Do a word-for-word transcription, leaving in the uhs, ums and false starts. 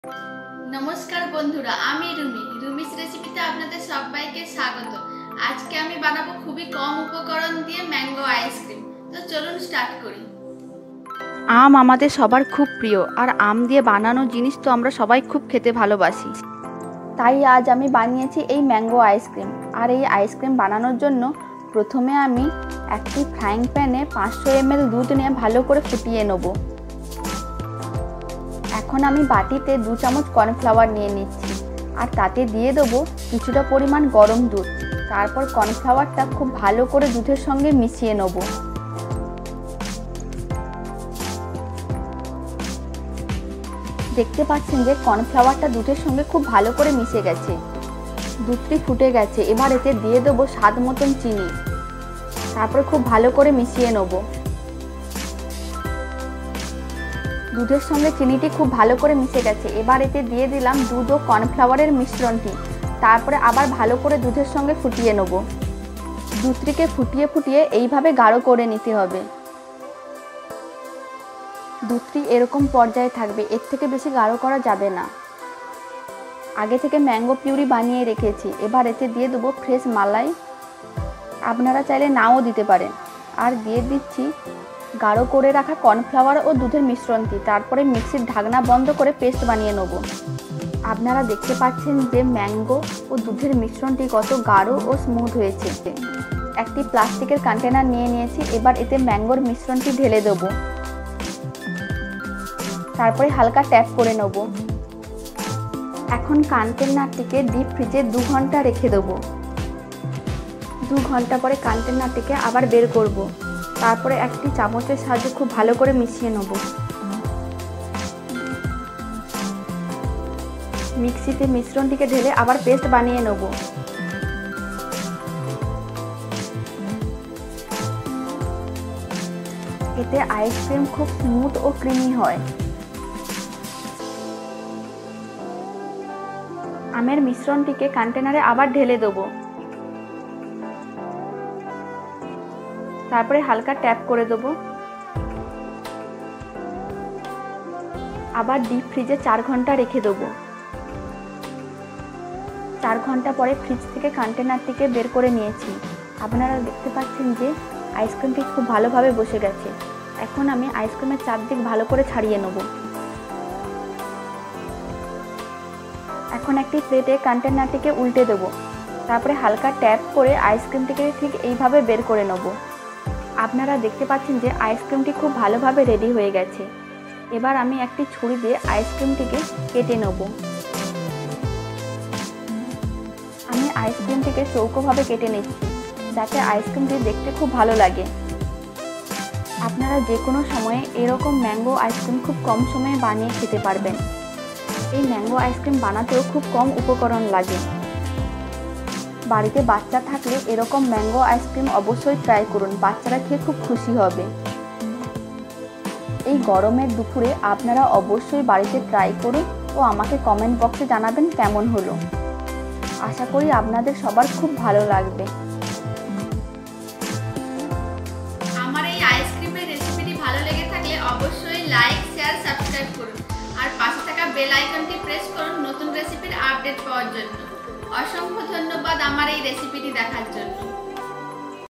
नमस्कार बंधुरा आमी रुमी रुमिस रेसिपिते आपनादेर सबाइके स्वागत। आज के आमी बानाबो खूबई कम उपकरण दिए मैंगो आइसक्रीम। तो चलुन स्टार्ट करी। आम आमादेर सबार खूब प्रिय और आम दिए बानानो जिनिस तो आमरा सबाई खूब खेते भालोबासी। ताई आज आमी बानिয়েছি এই मैंगो आइसक्रीम। और এই आइसक्रीम बानानोर জন্য प्रथमे आमी एकटी फ्राइंग पैने पाँचशो एम एल दूध निये भालो करे फुटिয়ে नेब। এখন আমি বাটিতে দু চামচ কর্নফ্লাওয়ার নিয়ে নিচ্ছি আর তাতে দিয়ে দেব কিছুটা পরিমাণ গরম দুধ। তারপর কর্নফ্লাওয়ারটা খুব ভালো করে দুধের সঙ্গে মিশিয়ে নেব। দেখতে পাচ্ছেন যে কর্নফ্লাওয়ারটা দুধের সঙ্গে খুব ভালো করে মিশে গেছে। দুধটি ফুটে গেছে। এবার এতে দিয়ে দেব স্বাদ মতন চিনি। তারপর খুব ভালো করে মিশিয়ে নেব। দুধের সঙ্গে চিনিটি খুব ভালো করে মিশে গেছে। এবার এতে দিয়ে দিলাম দুধ ও কর্নফ্লাওয়ারের মিশ্রণটি। তারপরে আবার ভালো করে দুধের সঙ্গে ফুটিয়ে নেব। দুধটিকে ফুটিয়ে ফুটিয়ে এইভাবে গাঢ় করে নিতে হবে। দুধটি এরকম পর্যায়ে থাকবে, এর থেকে বেশি গাঢ় করা যাবে না। আগে থেকে ম্যাঙ্গো পিউরি বানিয়ে রেখেছি। এবার এতে দিয়ে দেবো ফ্রেশ মালাই, আপনারা চাইলে নাও দিতে পারেন। আর দিয়ে দিচ্ছি গাঢ় করে রাখা কর্নফ্লাওয়ার ও দুধের মিশ্রণটি। তারপরে মিক্সির ঢাকনা বন্ধ করে পেস্ট বানিয়ে নেব। আপনারা দেখতে পাচ্ছেন যে ম্যাঙ্গো ও দুধের মিশ্রণটি কত গাঢ় ও স্মুথ হয়েছে। একটি প্লাস্টিকের কন্টেনার নিয়ে নিয়েছি। এবার এতে ম্যাঙ্গোর মিশ্রণটি ঢেলে দেব। তারপরে হালকা ট্যাপ করে নেব। এখন কন্টেনারটিকে ডিপ ফ্রিজে দু ঘন্টা রেখে দেব। দু ঘন্টা পরে কন্টেনারটিকে আবার বের করব। তারপরে একটি চামচের সাহায্যে খুব ভালো করে মিশিয়ে নেব। মিক্সিতে মিশ্রণটিকে ঢেলে আবার পেস্ট বানিয়ে নেব। এতে আইসক্রিম খুব স্মুথ ও ক্রিমি হয়। আমের মিশ্রণটিকে কন্টেনারে আবার ঢেলে দেব। তারপরে হালকা ট্যাপ করে দেব। আবার ডিপ ফ্রিজে চার ঘন্টা রেখে দেব। চার ঘন্টা পরে ফ্রিজ থেকে কন্টেনারটিকে বের করে নিয়েছি। আপনারা দেখতে পাচ্ছেন যে আইসক্রিমটি খুব ভালোভাবে বসে গেছে। এখন আমি আইসক্রিমের চারদিক ভালো করে ছাড়িয়ে নেব। এখন একটি প্লেটে কন্টেনারটিকে উল্টে দেব। তারপরে হালকা ট্যাপ করে আইসক্রিমটিকে ঠিক এইভাবে বের করে নেব। আপনারা দেখতে পাচ্ছেন যে আইসক্রিমটি খুব ভালোভাবে রেডি হয়ে গেছে। এবার আমি একটি ছুরি দিয়ে আইসক্রিমটিকে কেটে নেব। আমি আইসক্রিমটিকে চৌকোভাবে কেটে নিচ্ছি যাতে আইসক্রিমটি দেখতে খুব ভালো লাগে। আপনারা যে কোনো সময়ে এরকম ম্যাঙ্গো আইসক্রিম খুব কম সময়ে বানিয়ে খেতে পারবেন। এই ম্যাঙ্গো আইসক্রিম বানাতেও খুব কম উপকরণ লাগে। বাড়িতে বাচ্চা থাকলে এরকম ম্যাঙ্গো আইসক্রিম অবশ্যই ট্রাই করুন, বাচ্চারা খেয়ে খুব খুশি হবে। এই গরমের দুপুরে আপনারা অবশ্যই বাড়িতে ট্রাই করুন ও আমাকে কমেন্ট বক্সে জানাবেন কেমন হলো। আশা করি আপনাদের সবার খুব ভালো লাগবে। আমার এই আইসক্রিমের রেসিপিটি ভালো লেগে থাকলে অবশ্যই লাইক, শেয়ার, সাবস্ক্রাইব করুন আর পাশে থাকা বেল আইকনটি প্রেস করুন নতুন রেসিপির আপডেট পাওয়ার জন্য। অসংখ্য ধন্যবাদ আমার এই রেসিপিটি দেখার জন্য।